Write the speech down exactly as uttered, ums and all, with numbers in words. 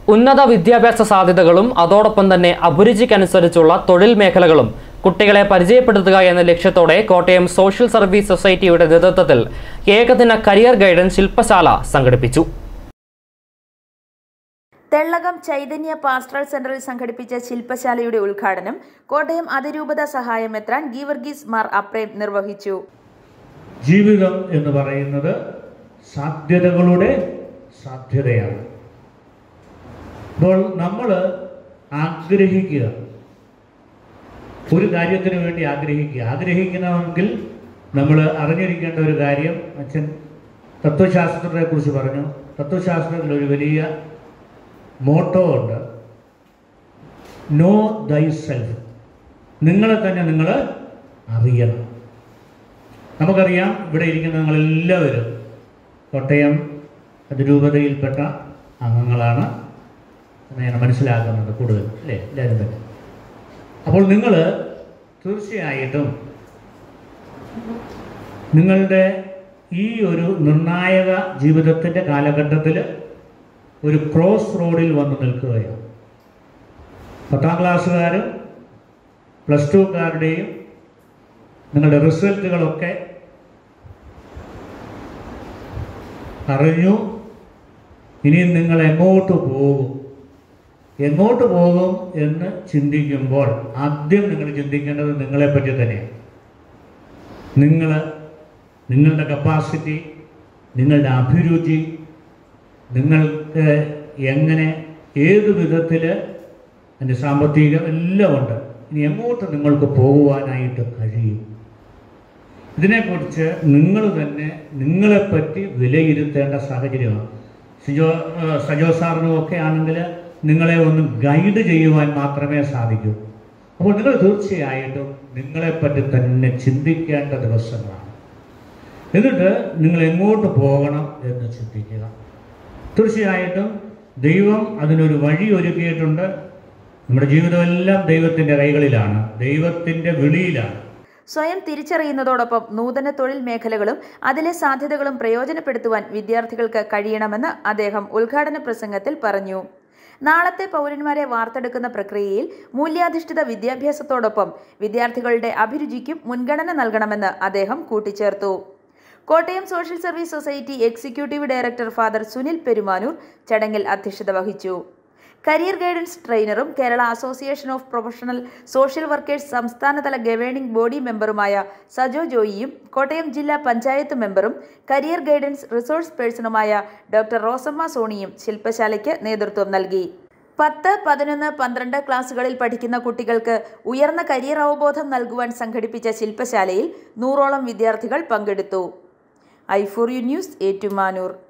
ഉന്നത വിദ്യാഭ്യാസ സാധ്യതകളും അതോടൊപ്പം തന്നെ അഭിരുചിക്കനുസരിച്ചുള്ള തൊഴിൽ മേഖലകളും കുട്ടികളെ പരിചയപ്പെടുത്തുക എന്ന ലക്ഷ്യത്തോടെ കോട്ടയം സോഷ്യൽ സർവീസ് സൊസൈറ്റിയുടെ നേതൃത്വത്തിൽ ഏകദിന കരിയർ ഗൈഡൻസ് ശില്പശാല സംഘടിപ്പിച്ചു. തെള്ളകം ചൈതന്യ പാസ്റ്ററൽ സെന്ററിൽ സംഘടിപ്പിച്ച ശില്പശാലയുടെ ഉദ്ഘാടനം കോട്ടയം അതിരൂപത സഹായമെത്രാൻ ഗീവർഗീസ് മാർ അപ്രേം നിർവഹിച്ചു. ജീവിതം എന്ന് പറയുന്നത് സാധ്യതകളുടെ സാധ്യതയാണ്. അപ്പോൾ നമ്മൾ ആഗ്രഹിക്കുക, ഒരു കാര്യത്തിന് വേണ്ടി ആഗ്രഹിക്കുക. ആഗ്രഹിക്കണമെങ്കിൽ നമ്മൾ അറിഞ്ഞിരിക്കേണ്ട ഒരു കാര്യം, അച്ഛൻ തത്വശാസ്ത്രത്തെ കുറിച്ച് പറഞ്ഞു. തത്വശാസ്ത്രത്തിൽ ഒരു വലിയ മോട്ടോ ഉണ്ട്, നോ ദൈ സെൽഫ്. നിങ്ങളെ തന്നെ നിങ്ങൾ അറിയണം. നമുക്കറിയാം, ഇവിടെ ഇരിക്കുന്ന നിങ്ങളെല്ലാവരും കോട്ടയം അതിരൂപതയിൽപ്പെട്ട അംഗങ്ങളാണ് എന്നാണ് മനസ്സിലാക്കുന്നത് കൂടുതൽ, അല്ലേ? എല്ലാവരും തന്നെ. അപ്പോൾ നിങ്ങൾ തീർച്ചയായിട്ടും നിങ്ങളുടെ ഈ ഒരു നിർണായക ജീവിതത്തിൻ്റെ കാലഘട്ടത്തിൽ ഒരു ക്രോസ് റോഡിൽ വന്ന് നിൽക്കുകയാണ്. പത്താം ക്ലാസ്സുകാരും പ്ലസ് ടുക്കാരുടെയും നിങ്ങളുടെ റിസൾട്ടുകളൊക്കെ അറിഞ്ഞു. ഇനിയും നിങ്ങൾ എങ്ങോട്ട് പോകും എങ്ങോട്ട് പോകും എന്ന് ചിന്തിക്കുമ്പോൾ ആദ്യം നിങ്ങൾ ചിന്തിക്കേണ്ടത് നിങ്ങളെപ്പറ്റി തന്നെയാണ്. നിങ്ങൾ നിങ്ങളുടെ കപ്പാസിറ്റി, നിങ്ങളുടെ അഭിരുചി, നിങ്ങൾക്ക് എങ്ങനെ ഏത് വിധത്തിൽ അതിൻ്റെ സാമ്പത്തികം എല്ലാം ഉണ്ട്. ഇനി എങ്ങോട്ട് നിങ്ങൾക്ക് പോകുവാനായിട്ട് കഴിയും, ഇതിനെക്കുറിച്ച് നിങ്ങൾ തന്നെ നിങ്ങളെപ്പറ്റി വിലയിരുത്തേണ്ട സാഹചര്യമാണ്. സിജോ സജോ സാറിനും ഒക്കെ ആണെങ്കിൽ നിങ്ങളെ ഒന്ന് ഗൈഡ് ചെയ്യുവാൻ മാത്രമേ സാധിക്കൂ. അപ്പോൾ നിങ്ങൾ തീർച്ചയായിട്ടും നിങ്ങളെപ്പറ്റി തന്നെ ചിന്തിക്കേണ്ട ദിവസങ്ങളാണ്. എന്നിട്ട് നിങ്ങൾ എങ്ങോട്ട് പോകണം എന്ന് ചിന്തിക്കുക. തീർച്ചയായിട്ടും ദൈവം അതിനൊരു വഴി ഒരുക്കിയിട്ടുണ്ട്. നമ്മുടെ ജീവിതമെല്ലാം ദൈവത്തിൻ്റെ കൈകളിലാണ്, ദൈവത്തിൻ്റെ വിളിയിലാണ്. സ്വയം തിരിച്ചറിയുന്നതോടൊപ്പം നൂതന തൊഴിൽ മേഖലകളും അതിലെ സാധ്യതകളും പ്രയോജനപ്പെടുത്തുവാൻ വിദ്യാർത്ഥികൾക്ക് കഴിയണമെന്ന് അദ്ദേഹം ഉദ്ഘാടന പ്രസംഗത്തിൽ പറഞ്ഞു. നാളത്തെ പൗരന്മാരെ വാർത്തെടുക്കുന്ന പ്രക്രിയയിൽ മൂല്യാധിഷ്ഠിത വിദ്യാഭ്യാസത്തോടൊപ്പം വിദ്യാർത്ഥികളുടെ അഭിരുചിക്കും മുൻഗണന നൽകണമെന്ന് അദ്ദേഹം കൂട്ടിച്ചേർത്തു. Kottayam social service society executive director father Sunil Perumanoor ചടങ്ങിൽ അധ്യക്ഷത വഹിച്ചു. കരിയർ ഗൈഡൻസ് ട്രെയിനറും Kerala association of professional social workers സംസ്ഥാനതല ഗവേണിംഗ് ബോഡി മെമ്പറുമായ സജോ ജോയിയും കോട്ടയം ജില്ലാ പഞ്ചായത്ത് മെമ്പറും കരിയർ ഗൈഡൻസ് റിസോഴ്സ് പേഴ്സണുമായ ഡോക്ടർ റോസമ്മ സോണിയും ശില്പശാലയ്ക്ക് നേതൃത്വം നൽകി. പത്ത്, പതിനൊന്ന്, പന്ത്രണ്ട് ക്ലാസുകളിൽ പഠിക്കുന്ന കുട്ടികൾക്ക് ഉയർന്ന കരിയർ അവബോധം നൽകുവാൻ സംഘടിപ്പിച്ച ശില്പശാലയിൽ നൂറോളം വിദ്യാർത്ഥികൾ പങ്കെടുത്തു. I four U news, Ettumanoor.